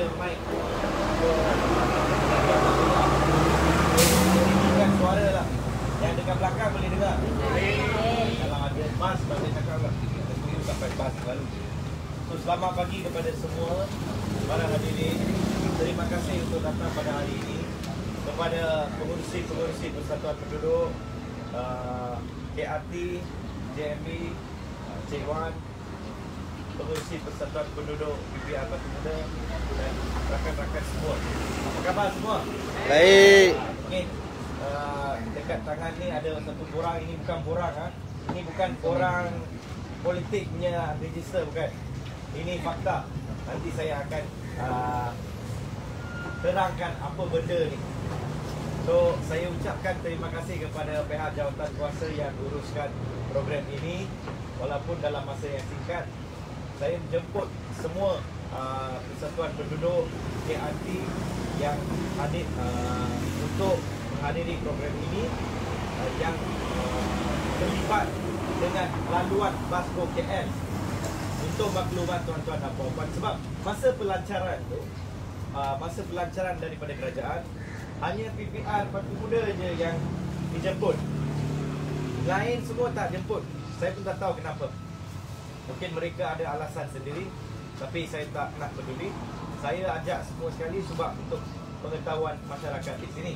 mic bukan suara lah. Yang dekat belakang boleh dengar. Kalau ada bas boleh cakap lah. Kita sendiri sampai bas lalu. So, selamat pagi kepada semua para hadirin. Terima kasih untuk datang pada hari ini. Kepada pengurusi Persatuan Penduduk KRT, JMB, Cik Wan, pengurusi Persatuan Penduduk PPR Batu Muda dan rakan-rakan semua. Apa khabar semua? Baik. Okay. Dekat tangan ni ada satu borang. Ini bukan borang Ini bukan borang politik punya register, bukan. Ini fakta. Nanti saya akan terangkan apa benda ni. So, saya ucapkan terima kasih kepada pihak jawatan kuasa yang uruskan program ini. Walaupun dalam masa yang singkat, saya menjemput semua Persatuan Penduduk KRT yang hadir untuk menghadiri program ini yang terlibat dengan laluan Basgo KL. Untuk makluman tuan-tuan dan puan-puan, sebab masa pelancaran daripada kerajaan hanya PPR Batu Muda je yang dijemput. Lain semua tak jemput. Saya pun tak tahu kenapa. Mungkin mereka ada alasan sendiri, tapi saya tak nak peduli. Saya ajak semua sekali sebab untuk pengetahuan masyarakat di sini.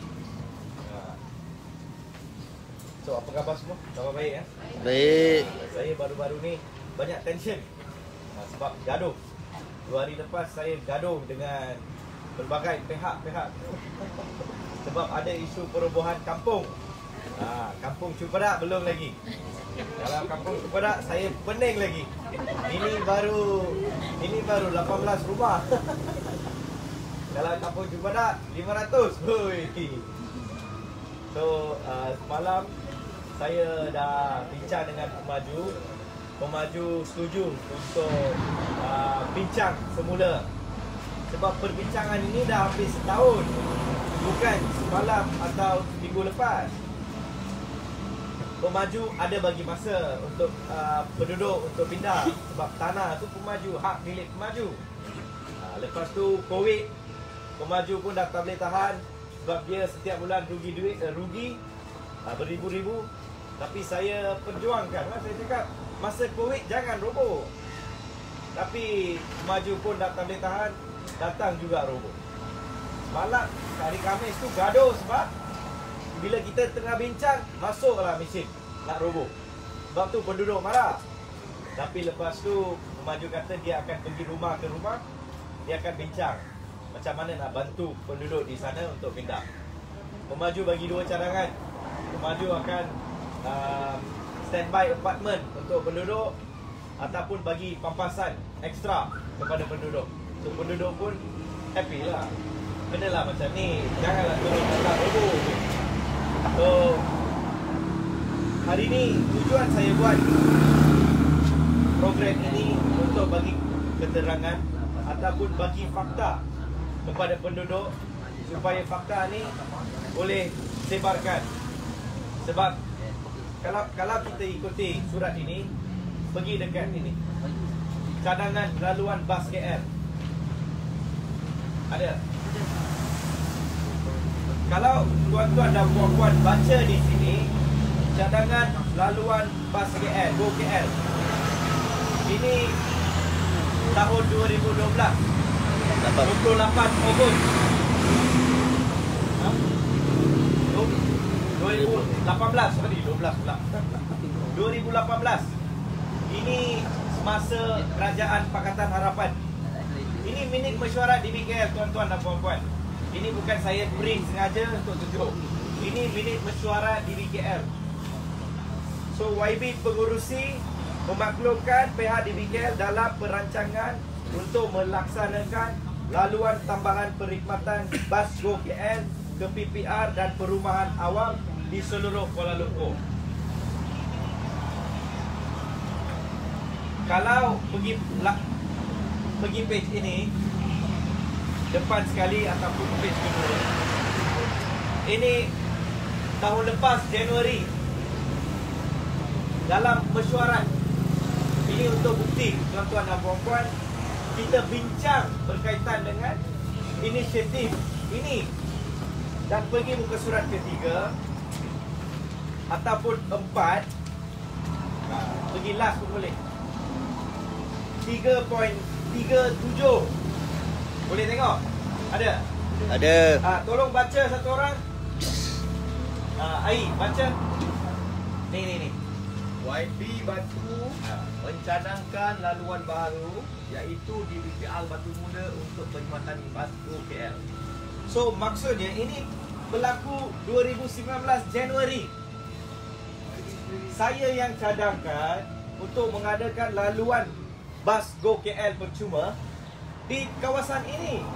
So, apa khabar semua? Khabar baik ya? Baik. Saya baru-baru ni banyak tension sebab gaduh. 2 hari lepas saya gaduh dengan berbagai pihak-pihak sebab ada isu perobohan kampung. Kampung Cupedak belum lagi. Dalam Kampung Cupedak saya pening lagi. Ini baru 18 rumah. Dalam Kampung Cupedak 500. Hoi. So, semalam saya dah bincang dengan pemaju setuju untuk bincang semula. Sebab perbincangan ini dah hampir setahun, bukan semalam atau minggu lepas. Pemaju ada bagi masa untuk penduduk untuk pindah. Sebab tanah tu pemaju, hak milik pemaju. Lepas tu COVID, pemaju pun dah tak boleh tahan. Sebab dia setiap bulan rugi duit, beribu-ribu. Tapi saya perjuangkan lah. Saya cakap masa COVID jangan roboh. Tapi pemaju pun dah tak boleh tahan, datang juga roboh. Malam hari Khamis tu gaduh sebab bila kita tengah bincang, masuklah mesin nak roboh. Sebab tu penduduk marah. Tapi lepas tu pemaju kata dia akan pergi rumah ke rumah, dia akan bincang macam mana nak bantu penduduk di sana untuk pindah. Pemaju bagi 2 cadangan. Pemaju akan standby apartment untuk penduduk ataupun bagi pampasan ekstra kepada penduduk. So penduduk pun happy lah. Kenalah macam ni, janganlah turun datang roboh. So hari ni tujuan saya buat program ini untuk bagi keterangan ataupun bagi fakta kepada penduduk supaya fakta ni boleh sebarkan. Sebab kalau kita ikuti surat ini, pergi dekat ini, cadangan laluan bas KL ada. Kalau tuan-tuan dan puan-puan baca di sini, cadangan laluan bas KL, Go KL, ini tahun 2012, 28 Ogos 2018, sorry 12 pula 2018. Ini semasa Kerajaan Pakatan Harapan. Ini minit mesyuarat DBKL tuan-tuan dan puan-puan. Ini bukan saya print sengaja untuk tunjuk. Ini minit mesyuarat DBKL. So YB pengurusi memaklumkan pihak DBKL dalam perancangan untuk melaksanakan laluan tambahan perkhidmatan bas Go KL ke PPR dan perumahan awam di seluruh Kuala Lumpur. Kalau pergi page ini, depan sekali ataupun page kedua, ini tahun lepas Januari dalam mesyuarat. Ini untuk bukti tuan-tuan dan puan-puan, kita bincang berkaitan dengan inisiatif ini dan pergi muka surat ketiga ataupun 4, pergi last pun boleh. 3.37. Boleh tengok? Ada? Ada. Tolong baca satu orang. Ai, baca. Ni. YB Batu mencanangkan laluan baru iaitu di BPR Batu Muda untuk perkhidmatan bas Go KL. So maksudnya ini berlaku 2019 Januari. Saya yang cadangkan untuk mengadakan laluan bas Go KL percuma di kawasan ini.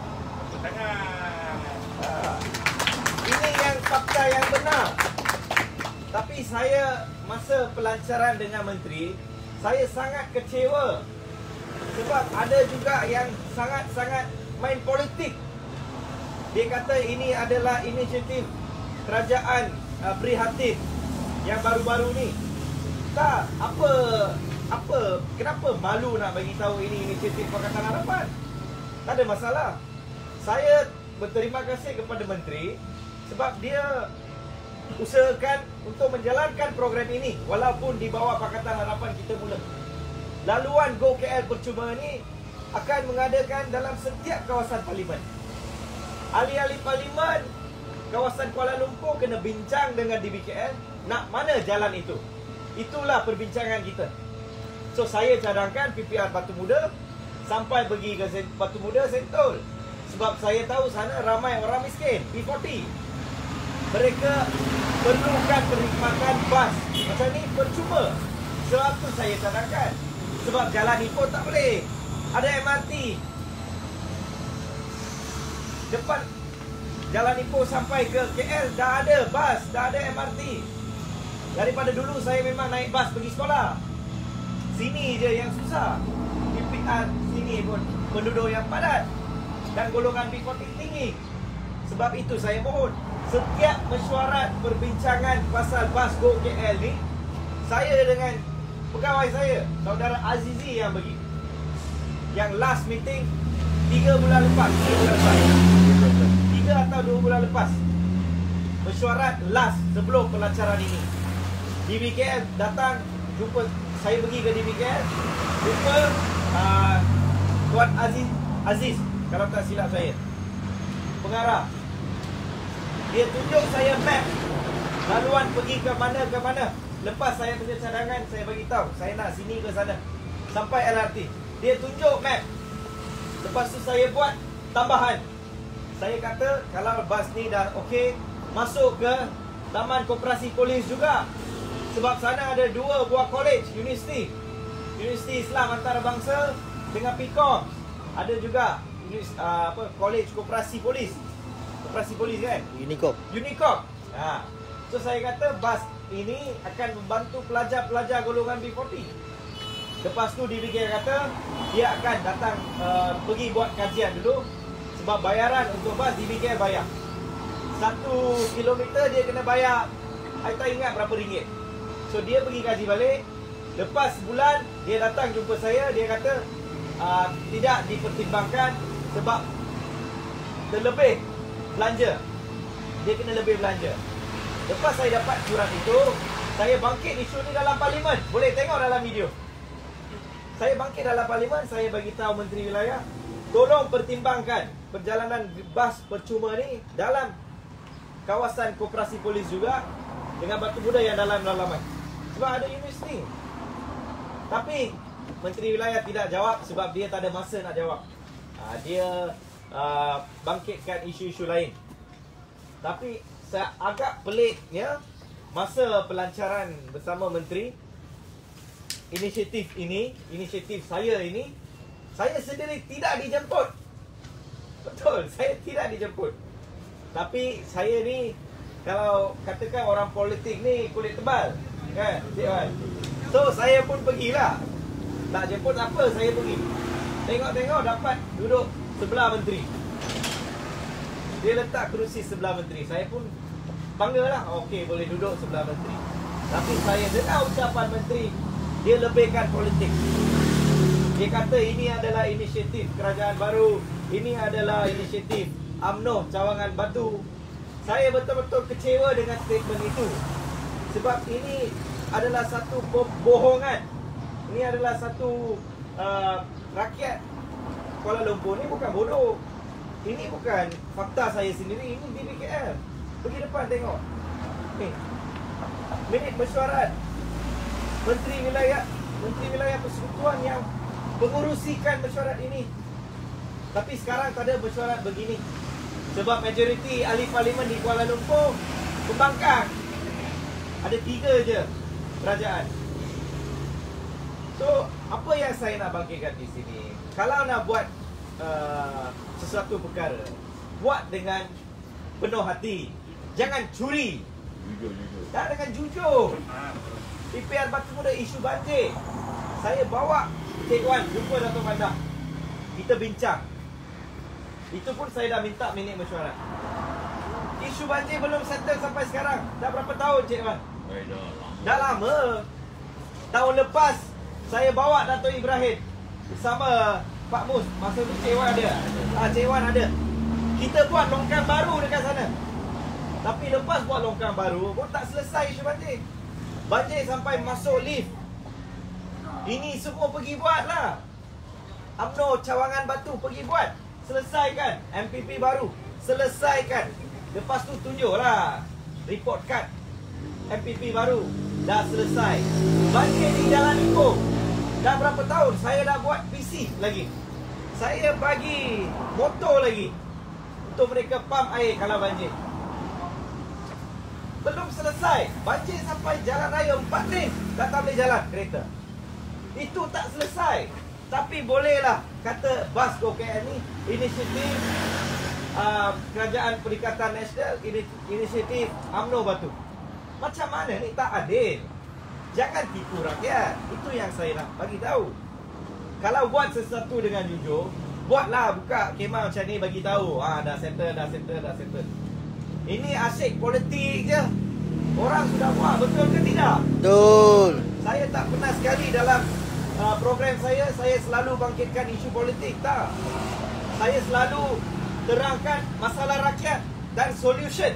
Ini yang fakta yang benar. Tapi saya masa pelancaran dengan menteri, saya sangat kecewa sebab ada juga yang sangat-sangat main politik. Dia kata ini adalah inisiatif kerajaan prihatin yang baru-baru ni. Tak, kenapa malu nak bagi tahu ini inisiatif Pakatan Harapan? Tak ada masalah. Saya berterima kasih kepada menteri sebab dia usahakan untuk menjalankan program ini walaupun di bawah Pakatan Harapan kita mula. Laluan Go KL percuma ni akan mengadakan dalam setiap kawasan parlimen. Ahli-ahli parlimen kawasan Kuala Lumpur kena bincang dengan DBKL nak mana jalan itu. Itulah perbincangan kita. So saya cadangkan PPR Batu Muda sampai pergi ke Batu Muda Sentul. Sebab saya tahu sana ramai orang miskin, P40. Mereka perlukan perkhidmatan bas macam ni percuma. Sebab tu saya cadangkan. Sebab jalan Ipoh tak boleh. Ada MRT. Depan jalan Ipoh sampai ke KL dah ada bas, dah ada MRT. Daripada dulu saya memang naik bas pergi sekolah. Sini je yang susah. PPR sini pun penduduk yang padat dan golongan P40 tinggi. Sebab itu saya mohon setiap mesyuarat perbincangan pasal bas Go KL ni, saya dengan pegawai saya, saudara Azizi yang bagi. Yang last meeting 3 bulan lepas, 3 atau 2 bulan lepas. Mesyuarat last sebelum pelancaran ini. DBKL datang jumpa, saya pergi ke DBKL jumpa Tuan Aziz, kalau tak silap saya, pengarah. Dia tunjuk saya map laluan pergi ke mana. Lepas saya punya cadangan, saya bagi tahu saya nak sini ke sana sampai LRT. Dia tunjuk map. Lepas tu saya buat tambahan. Saya kata kalau bas ni dah okey, masuk ke Taman Koperasi Polis juga. Sebab sana ada 2 buah college, universiti Islam Antarabangsa dengan PIKOM. Ada juga college Koperasi Polis. Koperasi Polis kan? Unicop. So saya kata bas ini akan membantu pelajar-pelajar golongan B40. Lepas tu DBK kata dia akan datang pergi buat kajian dulu. Sebab bayaran untuk bas DBK bayar 1 kilometer dia kena bayar, saya tak ingat berapa ringgit. So dia pergi kaji balik. Lepas sebulan dia datang jumpa saya. Dia kata tidak dipertimbangkan sebab terlebih belanja. Dia kena lebih belanja. Lepas saya dapat surat itu, saya bangkit isu ni dalam parlimen. Boleh tengok dalam video. Saya bangkit dalam parlimen, saya bagi tahu Menteri Wilayah, tolong pertimbangkan perjalanan bas percuma ni dalam kawasan Koperasi Polis juga dengan Batu Muda yang dalam dalaman. Sebab ada universiti. Tapi Menteri Wilayah tidak jawab sebab dia tak ada masa nak jawab. Dia bangkitkan isu-isu lain. Tapi saya agak peliknya masa pelancaran bersama Menteri, inisiatif saya ini, saya sendiri tidak dijemput. Betul, saya tidak dijemput. Tapi saya ni, kalau katakan orang politik ni kulit tebal, kan? So saya pun pergilah. Tak jemput apa, saya pergi. Tengok-tengok dapat duduk sebelah menteri. Dia letak kerusi sebelah menteri. Saya pun banggalah. Okey, boleh duduk sebelah menteri. Tapi saya dengar ucapan menteri, dia lebihkan politik. Dia kata ini adalah inisiatif kerajaan baru, ini adalah inisiatif UMNO Cawangan Batu. Saya betul-betul kecewa dengan statement itu. Sebab ini adalah satu bohongan. Ini adalah satu rakyat Kuala Lumpur ni bukan bodoh. Ini bukan fakta saya sendiri, ini DBKL. Pergi depan tengok. Ni. Minit mesyuarat Menteri Wilayah Persekutuan yang mengurusikan mesyuarat ini. Tapi sekarang tak ada mesyuarat begini. Sebab majoriti ahli parlimen di Kuala Lumpur pembangkang. Ada 3 je kerajaan. So, apa yang saya nak bangkitkan di sini, kalau nak buat sesuatu perkara, buat dengan penuh hati. Jangan curi. Jujur. Tak, dengan jujur. PPR Batu Muda isu banjir. Saya bawa Cik Wan jumpa Dato' Pandah. Kita bincang. Itu pun saya dah minta minit mesyuarat. Isu banjir belum settle sampai sekarang. Dah berapa tahun Cik Wan? Dah lama. Tahun lepas saya bawa Dato' Ibrahim bersama Pak Mus. Masa tu Cik Wan ada. Cik Wan ada. Kita buat longkang baru dekat sana. Tapi lepas buat longkang baru pun tak selesai isu banjir. Banjir sampai masuk lift. Ini semua pergi buat lah. UMNO Cawangan Batu pergi buat. Selesaikan. MPP baru selesaikan. Lepas tu tunjuklah report card MPP baru. Dah selesai. Banjir di Jalan Ipoh. Dah berapa tahun saya dah buat PC lagi. Saya bagi motor lagi untuk mereka pump air kalau banjir. Belum selesai. Banjir sampai jalan raya 4 lane. Tak boleh jalan kereta. Itu tak selesai. Tapi bolehlah kata bas Go KL ni inisiatif Kerajaan Perikatan Nasional, inisiatif UMNO Batu. Macam mana ni? Tak adil. Jangan tipu rakyat. Itu yang saya nak bagi tahu. Kalau buat sesuatu dengan jujur, buatlah, buka kemah macam ni bagi tahu. Dah settle. Ini asyik politik je. Orang sudah buat, betul ke tidak? Betul. Saya tak pernah sekali dalam program saya selalu bangkitkan isu politik. Tak. Saya selalu terangkan masalah rakyat dan solusi.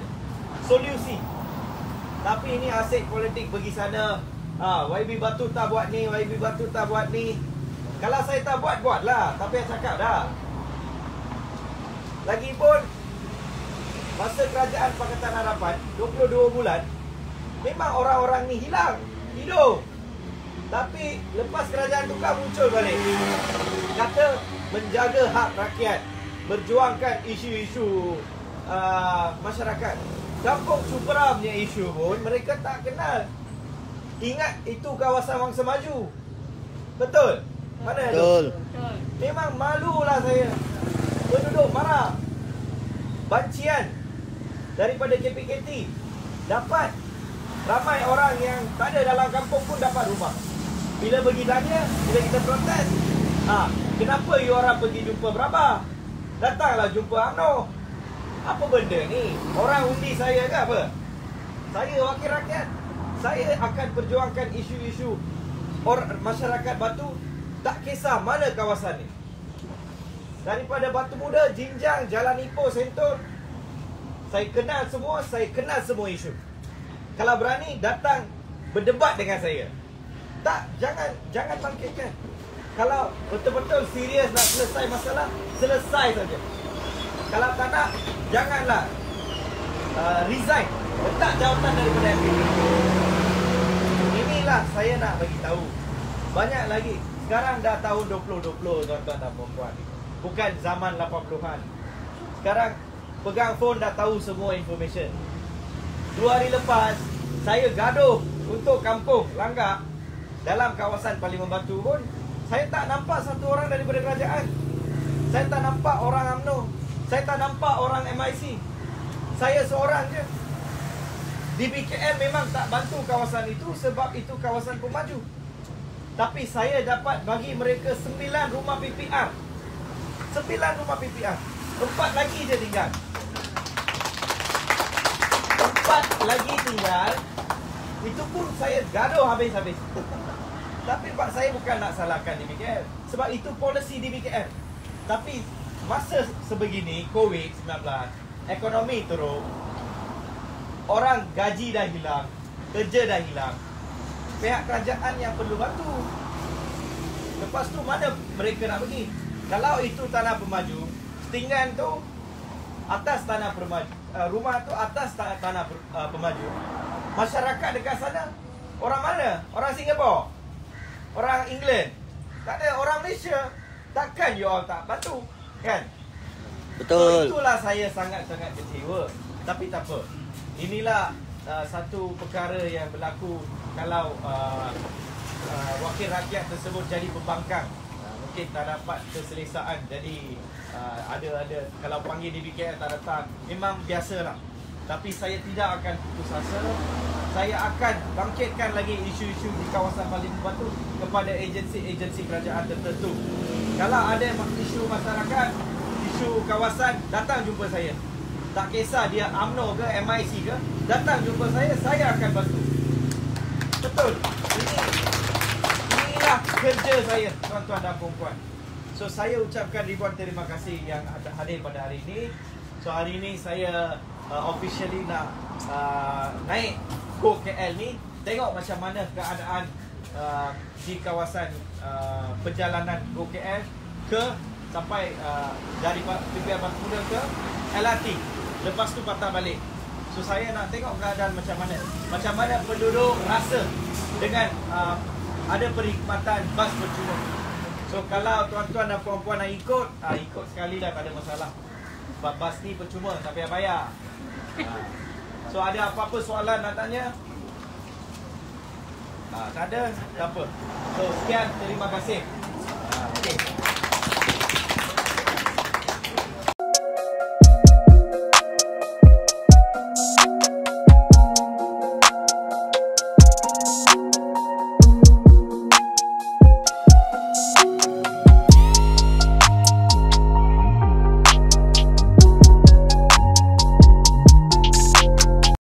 Tapi ini asyik politik pergi sana. YB Batu tak buat ni, YB Batu tak buat ni. Kalau saya tak buat, buatlah. Tapi saya cakap dah. Lagipun masa kerajaan Pakatan Harapan 22 bulan, memang orang-orang ni hidup. Tapi lepas kerajaan tukar muncul balik. Kata menjaga hak rakyat, berjuangkan isu-isu masyarakat. Kampung Supra punya isu pun mereka tak kenal. Ingat itu kawasan Wangsa Maju. Betul? Mana tu? Betul. Memang malulah saya. Penduduk marah. Bancian daripada KPKT dapat. Ramai orang yang tak ada dalam kampung pun dapat rumah. Bila pergi tanya, bila kita protes, kenapa you orang pergi jumpa berapa? Datanglah jumpa UMNO. Apa benda ni? Orang undi saya ke apa? Saya wakil rakyat. Saya akan perjuangkan isu-isu masyarakat Batu. Tak kisah mana kawasan ni. Daripada Batu Muda, Jinjang, Jalan Ipoh, Sentul. Saya kenal semua isu. Kalau berani, datang berdebat dengan saya. Tak, jangan bangkitkan. Kalau betul-betul serius nak selesai masalah, selesai saja. Kalau tak nak, janganlah resign. Letak jawatan daripada MPP. Inilah saya nak bagi tahu. Banyak lagi. Sekarang dah tahun 2020, tuan-tuan dan puan-puan. Bukan zaman 80-an. Sekarang pegang phone dah tahu semua information. 2 hari lepas, saya gaduh untuk kampung Langgak dalam kawasan Parlimen Batu pun. Saya tak nampak satu orang daripada kerajaan. Saya tak nampak orang UMNO. Saya tak nampak orang MIC. Saya seorang je. DBKL memang tak bantu kawasan itu sebab itu kawasan pemaju. Tapi saya dapat bagi mereka 9 rumah PPR. 9 rumah PPR. 4 lagi je tinggal. 4 lagi tinggal. Itu pun saya gaduh habis-habis. Tapi Pak, saya bukan nak salahkan DBKL. Sebab itu polisi DBKL. Tapi masa sebegini, COVID-19, ekonomi teruk, orang gaji dah hilang, kerja dah hilang, pihak kerajaan yang perlu bantu. Lepas tu mana mereka nak pergi? Kalau itu tanah pemaju, setinggan tu atas tanah pemaju, rumah tu atas tanah pemaju. Masyarakat dekat sana orang mana? Orang Singapura? Orang England? Tak ada. Orang Malaysia? Takkan you all tak bantu, kan? Betul. So, itulah saya sangat-sangat kecewa. Tapi tak apa. Inilah satu perkara yang berlaku kalau wakil rakyat tersebut jadi pembangkang. Mungkin tak dapat keselesaan. Jadi ada kalau panggil DBKL tak datang, memang biasalah. Tapi saya tidak akan putus asa. Saya akan bangkitkan lagi isu-isu di kawasan Parlimen Batu kepada agensi-agensi kerajaan tertentu. Kalau ada isu masyarakat, isu kawasan, datang jumpa saya. Tak kisah dia UMNO ke, MIC ke, datang jumpa saya akan bantu. Betul. Inilah kerja saya, tuan-tuan dan puan-puan. So saya ucapkan ribuan terima kasih yang ada hadir pada hari ini. So hari ini saya officially nak naik Go KL ni, tengok macam mana keadaan di kawasan perjalanan Go KL ke sampai dari PPR Batu Muda ke LRT. Lepas tu patah balik. So saya nak tengok keadaan macam mana penduduk rasa dengan ada perkhidmatan bas percuma. So kalau tuan-tuan dan puan-puan nak ikut sekali dah, tak ada masalah. Sebab bas ni percuma, tak payah bayar. So ada apa-apa soalan nak tanya? Tak ada? Tak apa. So sekian, terima kasih.